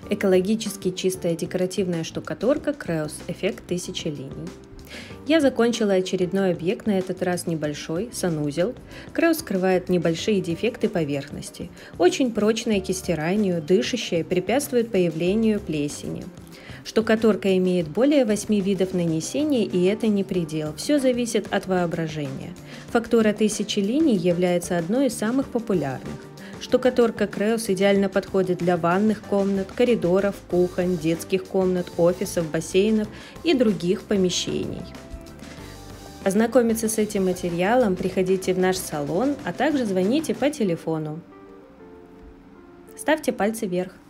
Экологически чистая декоративная штукатурка Creus Эффект 1000 линий. Я закончила очередной объект, на этот раз небольшой, санузел. Creus скрывает небольшие дефекты поверхности. Очень прочная к стиранию, дышащая, препятствует появлению плесени. Штукатурка имеет более 8 видов нанесения, и это не предел. Все зависит от воображения. Фактура 1000 линий является одной из самых популярных. Штукатурка Creus идеально подходит для ванных комнат, коридоров, кухонь, детских комнат, офисов, бассейнов и других помещений. Ознакомиться с этим материалом приходите в наш салон, а также звоните по телефону. Ставьте пальцы вверх.